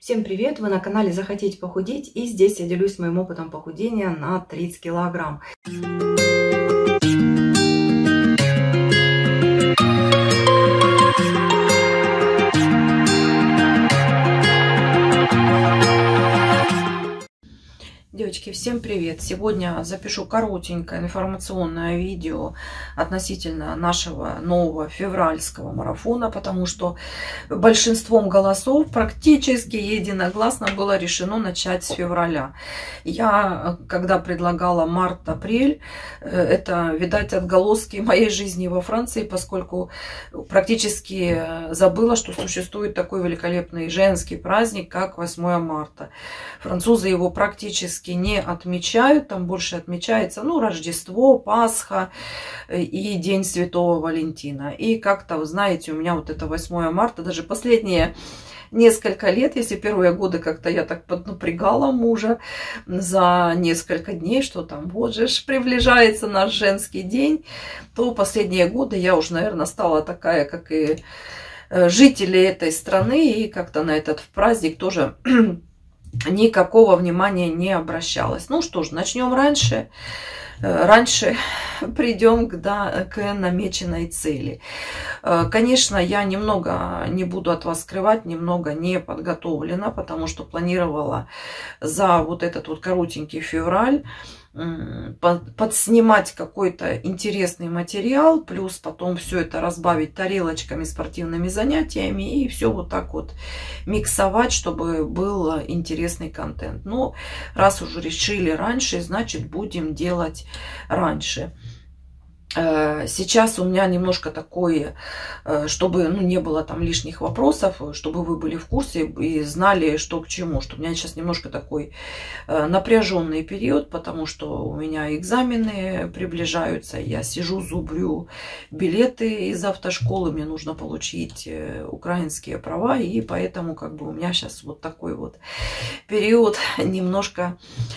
Всем привет! Вы на канале Захотеть похудеть, и здесь я делюсь моим опытом похудения на 30 килограмм. Девочки, всем привет! Сегодня запишу коротенькое информационное видео относительно нашего нового февральского марафона, потому что большинством голосов практически единогласно было решено начать с февраля. Я, когда предлагала март-апрель, это, видать, отголоски моей жизни во Франции, поскольку практически забыла, что существует такой великолепный женский праздник, как 8 марта. Французы его практически не отмечают, там больше отмечается, Рождество, Пасха и День Святого Валентина. И как-то, вы знаете, у меня вот это 8 марта, даже последние несколько лет, если первые годы как-то я так поднапрягала мужа за несколько дней, что там, вот же приближается наш женский день, то последние годы я уже, наверное, стала такая, как и жители этой страны, и как-то на этот праздник тоже никакого внимания не обращалась. Ну что ж, начнем раньше. Раньше придем к намеченной цели. Конечно, я немного, не буду от вас скрывать, немного не подготовлена, потому что планировала за вот этот вот коротенький февраль подснимать какой-то интересный материал, плюс потом все это разбавить тарелочками, спортивными занятиями и все вот так вот миксовать, чтобы был интересный контент. Но раз уже решили раньше, значит будем делать раньше. Сейчас у меня немножко такое, чтобы не было там лишних вопросов, чтобы вы были в курсе и знали, что к чему. Что у меня сейчас немножко такой напряженный период, потому что у меня экзамены приближаются. Я сижу, зубрю билеты из автошколы, мне нужно получить украинские права, и поэтому у меня сейчас вот такой вот период. Немножко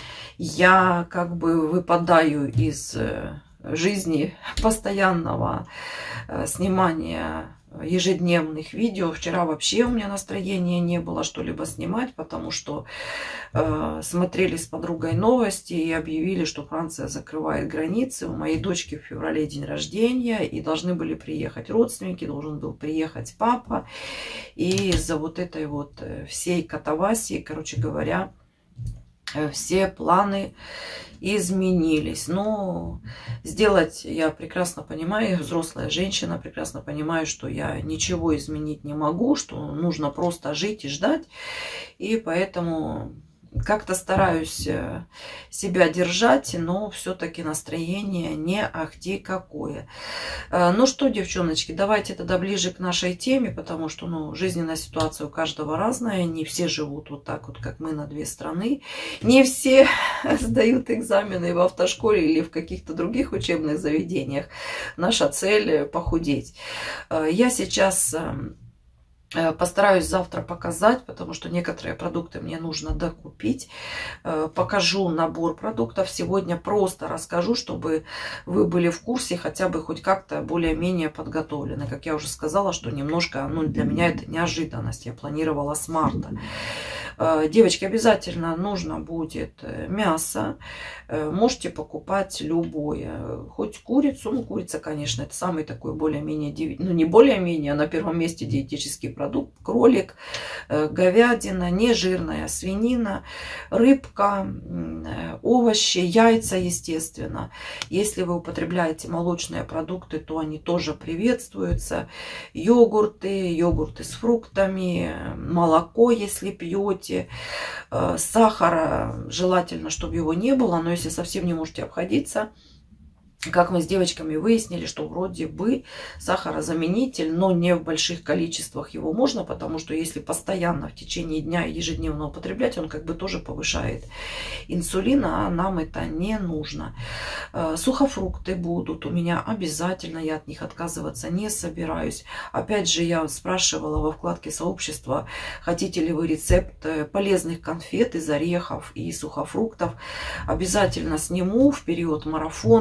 я выпадаю из жизни постоянного снимания ежедневных видео. Вчера вообще у меня настроения не было что-либо снимать, потому что смотрели с подругой новости и объявили, что Франция закрывает границы. У моей дочки в феврале день рождения, и должны были приехать родственники, должен был приехать папа. И из-за вот этой вот всей катавасии, короче говоря, все планы изменились. Но сделать, я прекрасно понимаю, я взрослая женщина, прекрасно понимаю, что я ничего изменить не могу, что нужно просто жить и ждать. И поэтому как-то стараюсь себя держать, но все-таки настроение не ахти какое. Ну что, девчоночки, давайте тогда ближе к нашей теме, потому что жизненная ситуация у каждого разная. Не все живут вот так вот, как мы, на две страны. Не все сдают экзамены в автошколе или в каких-то других учебных заведениях. Наша цель – похудеть. Я сейчас постараюсь завтра показать, потому что некоторые продукты мне нужно докупить. Покажу набор продуктов. Сегодня просто расскажу, чтобы вы были в курсе, хотя бы хоть как-то более-менее подготовлены. Как я уже сказала, что немножко, для меня это неожиданность. Я планировала с марта. Девочки, обязательно нужно будет мясо. Можете покупать любое. Хоть курицу. Курица, конечно, это самый такой более-менее, не более-менее, а на первом месте диетический продукт. Кролик, говядина, нежирная свинина, рыбка, овощи, яйца, естественно. Если вы употребляете молочные продукты, то они тоже приветствуются. Йогурты с фруктами, молоко, если пьете. Сахара желательно, чтобы его не было, но если совсем не можете обходиться, как мы с девочками выяснили, что вроде бы сахарозаменитель, но не в больших количествах его можно, потому что если постоянно в течение дня ежедневно употреблять, он тоже повышает инсулин, а нам это не нужно. Сухофрукты будут у меня обязательно, я от них отказываться не собираюсь. Опять же, я спрашивала во вкладке сообщества, хотите ли вы рецепт полезных конфет из орехов и сухофруктов. Обязательно сниму в период марафона.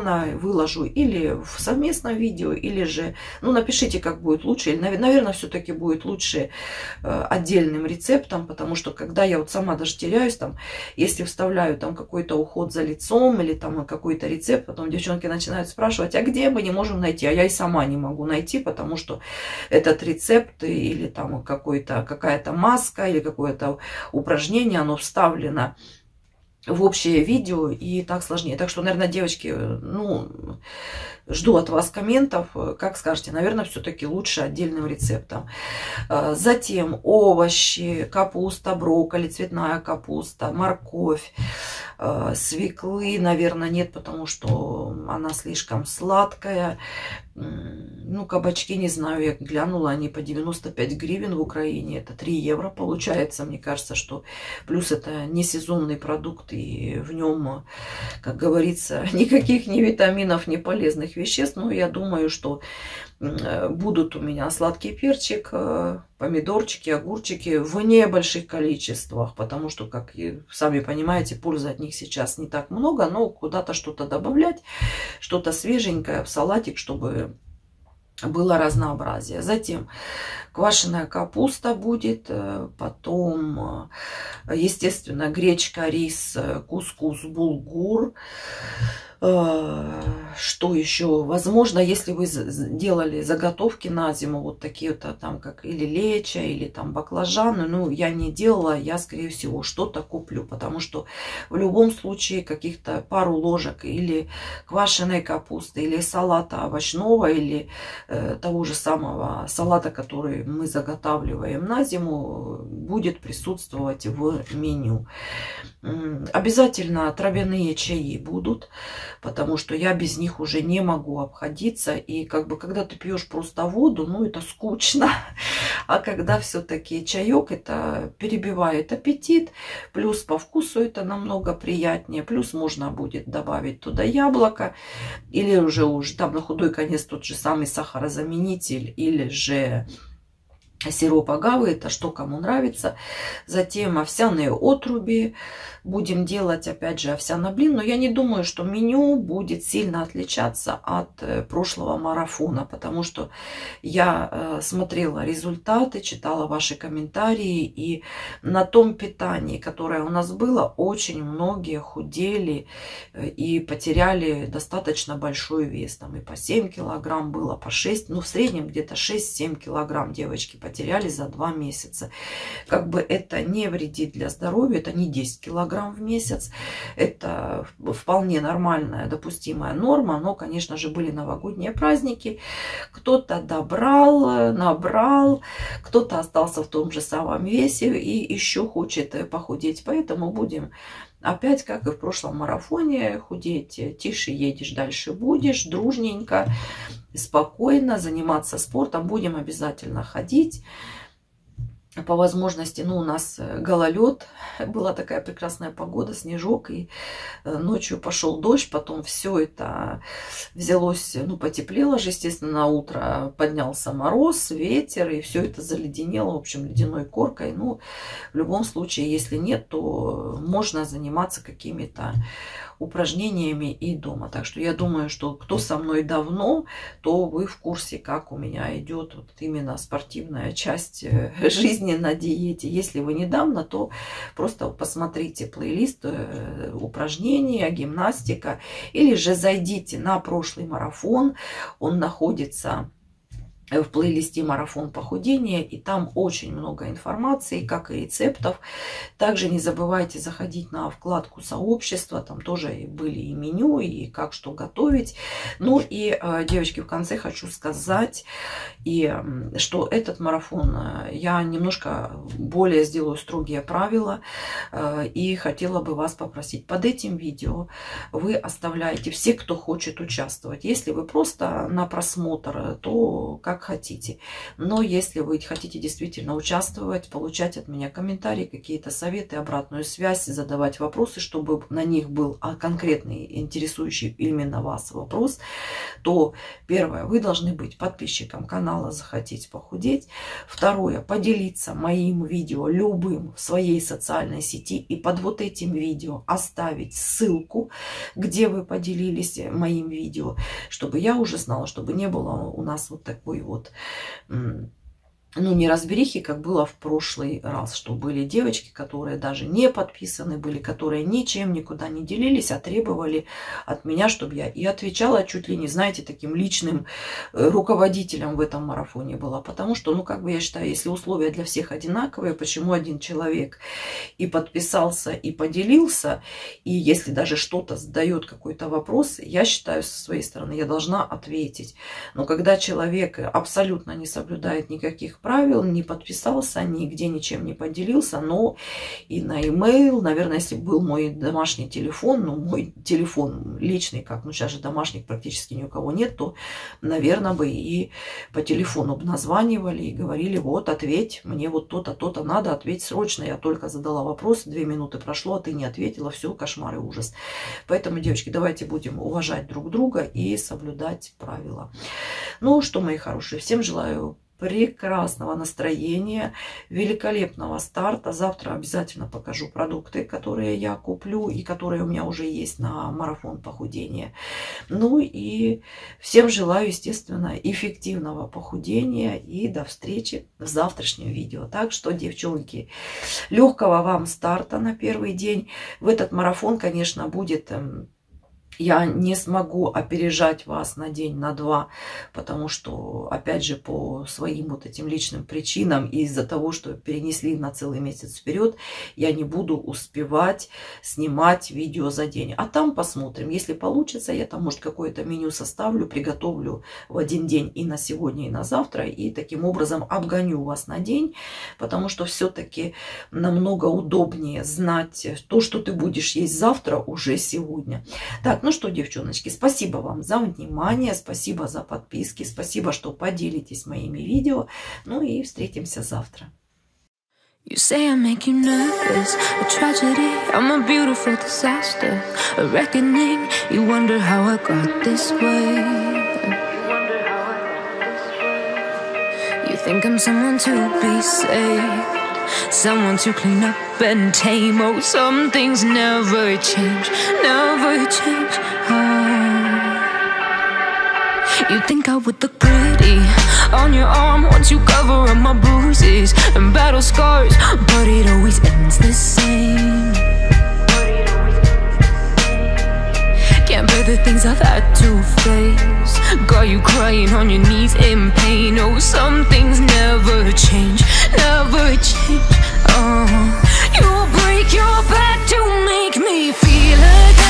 выложу или в совместном видео, или же, ну, напишите, как будет лучше. Или, наверное, все-таки будет лучше отдельным рецептом, потому что когда я вот сама даже теряюсь, там, если вставляю там какой-то уход за лицом или там какой-то рецепт, потом девчонки начинают спрашивать, а где мы не можем найти? А я и сама не могу найти, потому что этот рецепт или там какая-то маска или какое-то упражнение, оно вставлено в общее видео, и так сложнее. Так что, наверное, девочки, ну, жду от вас комментов. Как скажете, наверное, все-таки лучше отдельным рецептом. Затем овощи, капуста, брокколи, цветная капуста, морковь. Свеклы, наверное, нет, потому что она слишком сладкая. Ну, кабачки, не знаю, я глянула, они по 95 гривен в Украине. Это 3 евро получается. Мне кажется, что плюс это не сезонный продукт, и в нем, как говорится, никаких ни витаминов, ни полезных веществ. Но я думаю, что будут у меня сладкий перчик, помидорчики, огурчики в небольших количествах, потому что, как сами понимаете, пользы от них сейчас не так много, но куда-то что-то добавлять, что-то свеженькое в салатик, чтобы было разнообразие. Затем квашеная капуста будет, потом, естественно, гречка, рис, кускус, булгур. Что еще? Возможно, если вы делали заготовки на зиму, вот такие-то там, как или лечо, или там баклажаны, ну, я не делала, я, скорее всего, что-то куплю, потому что в любом случае каких-то пару ложек или квашеной капусты, или салата овощного, или того же самого салата, который мы заготавливаем на зиму, будет присутствовать в меню. Обязательно травяные чаи будут, потому что я без них уже не могу обходиться. И как бы когда ты пьешь просто воду, ну это скучно. А когда все-таки чаек, это перебивает аппетит. Плюс по вкусу это намного приятнее. Плюс можно будет добавить туда яблоко. Или уже там на худой конец тот же самый сахарозаменитель. Или же сироп агавы, это что кому нравится. Затем овсяные отруби. Будем делать, опять же, овсяный блин. Но я не думаю, что меню будет сильно отличаться от прошлого марафона. Потому что я смотрела результаты, читала ваши комментарии. И на том питании, которое у нас было, очень многие худели и потеряли достаточно большой вес. Там и по 7 килограмм было, по 6. Ну, в среднем где-то 6-7 килограмм девочки потеряли за 2 месяца. Как бы это не вредит для здоровья, это не 10 килограмм в месяц. Это вполне нормальная, допустимая норма, но, конечно же, были новогодние праздники. Кто-то добрал, набрал, кто-то остался в том же самом весе и еще хочет похудеть. Поэтому будем опять, как и в прошлом марафоне, худеть. Тише едешь, дальше будешь, дружненько, спокойно заниматься спортом. Будем обязательно ходить. По возможности, ну, у нас гололед, была такая прекрасная погода, снежок, и ночью пошел дождь, потом все это взялось, ну, потеплело же, естественно, на утро поднялся мороз, ветер, и все это заледенело, в общем, ледяной коркой. Ну, в любом случае, если нет, то можно заниматься какими-то упражнениями и дома. Так что я думаю, что кто со мной давно, то вы в курсе, как у меня идет вот именно спортивная часть жизни на диете. Если вы недавно, то просто посмотрите плейлист упражнения, гимнастика, или же зайдите на прошлый марафон. Он находится в плейлисте «Марафон похудения», и там очень много информации, как и рецептов. Также не забывайте заходить на вкладку «Сообщество», там тоже были и меню, и как что готовить. Ну и, девочки, в конце хочу сказать, что этот марафон я немножко более сделаю строгие правила, и хотела бы вас попросить, под этим видео вы оставляете все, кто хочет участвовать. Если вы просто на просмотр, то как как хотите. Но если вы хотите действительно участвовать, получать от меня комментарии, какие-то советы, обратную связь, задавать вопросы, чтобы на них был конкретный, интересующий именно вас вопрос, то первое, вы должны быть подписчиком канала «Захотеть похудеть». Второе, поделиться моим видео любым в своей социальной сети и под вот этим видео оставить ссылку, где вы поделились моим видео, чтобы я уже знала, чтобы не было у нас вот такой вот, ну, неразберихи, как было в прошлый раз, что были девочки, которые даже не подписаны были, которые ничем никуда не делились, а требовали от меня, чтобы я и отвечала чуть ли не, знаете, таким личным руководителем в этом марафоне была. Потому что, ну, как бы я считаю, если условия для всех одинаковые, почему один человек и подписался, и поделился, и если даже что-то задает какой-то вопрос, я считаю, со своей стороны, я должна ответить. Но когда человек абсолютно не соблюдает никаких правил, не подписался, нигде ничем не поделился, но и на e-mail, наверное, если был мой домашний телефон, ну, мой телефон личный, как, ну, сейчас же домашних практически ни у кого нет, то, наверное, бы и по телефону бы названивали и говорили, вот, ответь, мне вот то-то, то-то надо, ответь срочно, я только задала вопрос, 2 минуты прошло, а ты не ответила, все, кошмар и ужас. Поэтому, девочки, давайте будем уважать друг друга и соблюдать правила. Ну, что, мои хорошие, всем желаю прекрасного настроения, великолепного старта. Завтра обязательно покажу продукты, которые я куплю и которые у меня уже есть на марафон похудения. Ну и всем желаю, естественно, эффективного похудения и до встречи в завтрашнем видео. Так что, девчонки, легкого вам старта на первый день. В этот марафон, конечно, будет... Я не смогу опережать вас на день, на два, потому что, опять же, по своим вот этим личным причинам, из-за того, что перенесли на целый месяц вперед, я не буду успевать снимать видео за день. А там посмотрим. Если получится, я там, может, какое-то меню составлю, приготовлю в один день и на сегодня, и на завтра, и таким образом обгоню вас на день, потому что все-таки намного удобнее знать то, что ты будешь есть завтра, уже сегодня. Так, ну что, девчоночки, спасибо вам за внимание, спасибо за подписки, спасибо, что поделитесь моими видео. Ну и встретимся завтра. You say I make you nervous, a tragedy, I'm a beautiful disaster, a reckoning, you wonder how I got this way. You think I'm someone to be saved, someone to clean up and tame. Oh, some things never change, never change. Oh. You think I would look pretty on your arm once you cover up my bruises and battle scars, but it always ends the same. Can't bear the things I've had to face, got you crying on your knees in pain. Oh, some things never change, never change. Oh, you'll break your back to make me feel again.